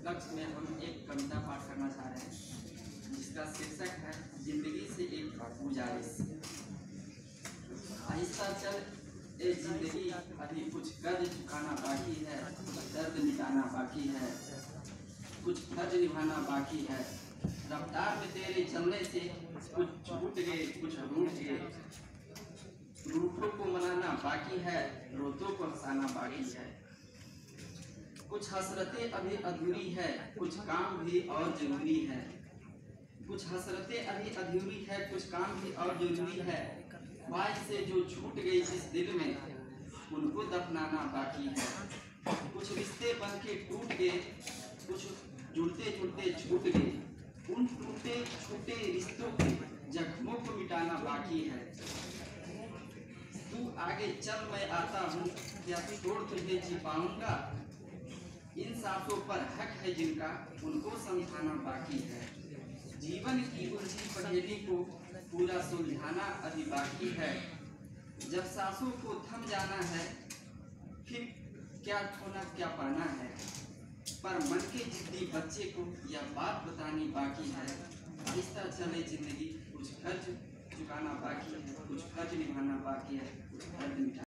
लक्ष्य में हम एक कविता पाठ करना चाह रहे हैं जिसका शीर्षक है जिंदगी से एक गुजारिश। आहिस्ता चल ए जिंदगी, अभी कुछ कर्ज चुकाना बाकी है, दर्द मिटाना बाकी है, कुछ फर्ज निभाना बाकी है। रफ्तार में तेरे चलने से कुछ छूट गए, कुछ रूठ गए, रूठों को मनाना बाकी है, रोतों को हंसाना बाकी है। कुछ हसरतें अभी अधूरी है, कुछ काम भी और जरूरी है। कुछ हसरतें अभी अधूरी है, कुछ काम भी और जरूरी है। ख्वाहिश से जो छूट गई इस दिल में, उनको दफनाना बाकी है। कुछ रिश्ते बन के टूट गए, कुछ जुड़ते जुड़ते छूट गए, उन टूटे छूटे रिश्तों के जख्मों को मिटाना बाकी है। तू आगे चल मैं आता हूँ, क्या छोड़ तुझे जी पाऊंगा। इन सांसों पर हक है जिनका, उनको समझाना बाकी है। जीवन की उलझी पहेली को पूरा सुलझाना अभी बाकी है। जब सांसों को थम जाना है, फिर क्या खोना क्या पाना है। पर मन के जिद्दी बच्चे को यह बात बतानी बाकी है। आहिस्ता चले जिंदगी, कुछ कर्ज चुकाना बाकी है, कुछ कर्ज निभाना बाकी है, कुछ कर्ज मिटाना